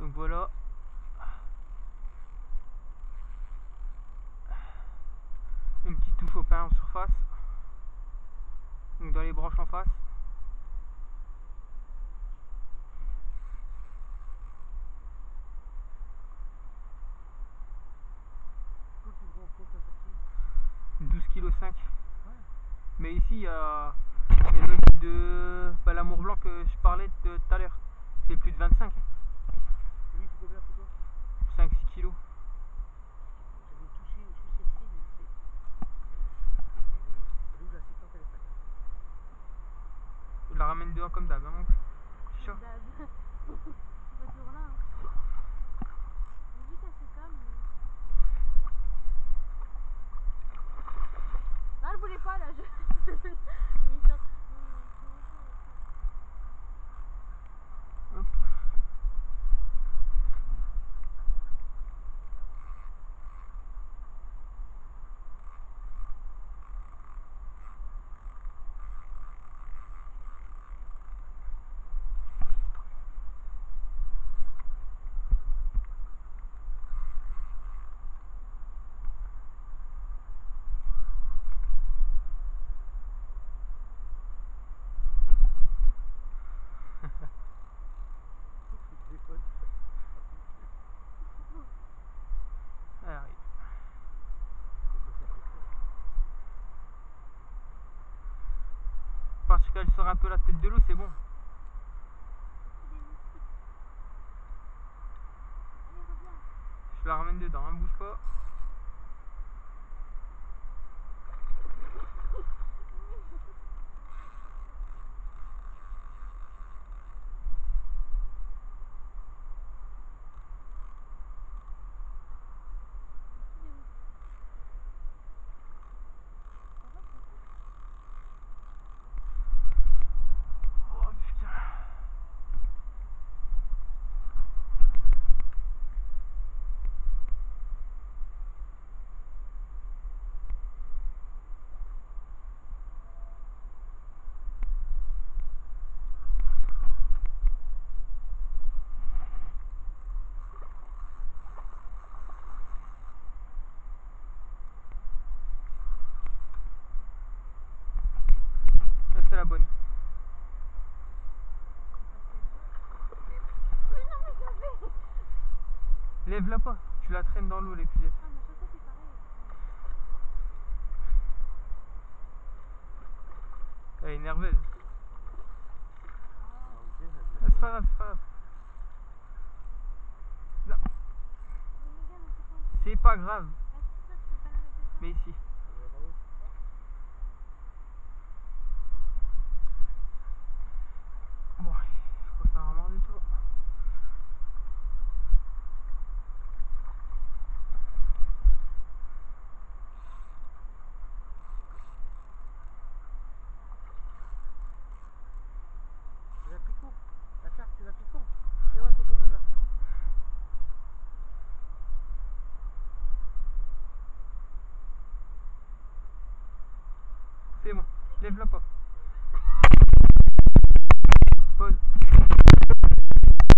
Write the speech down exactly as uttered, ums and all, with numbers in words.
Donc voilà. Une petite touche au pain en surface. Donc dans les branches en face. douze virgule cinq kilos. Ouais. Mais ici il y a, il y a notre de bah, l'amour blanc que je parlais de tout à l'heure. Il fait plus de vingt-cinq. Lui, il fait combien pour toi? cinq six kilos. J'avais touché aussi cette fille, mais c'est. Elle est. Elle est où l'assistante? Elle est prête. Je la ramène dehors comme d'hab, hein, mon cul. Comme d'hab. C'est pas toujours là. Hein. J'ai vu qu'elle se calme. Non, elle voulait pas là. Je... Méchante. Hop. Elle arrive. Parce qu'elle sort un peu la tête de l'eau, c'est bon. Je la ramène dedans, hein, bouge pas. Oh putain. Ça c'est la bonne. Lève-la pas, tu la traînes dans l'eau l'épuisette. Ah, mais à chaque fois c'est pareil. Elle est nerveuse. Ah. Ah, c'est pas grave, c'est pas grave. Là. C'est pas grave. Mais ici. Bon, je crois que t'en as marre du tout. Tu vas picon. La carte, tu vas picon. Viens voir tonton Nana. C'est bon, lève-la pas. Pause.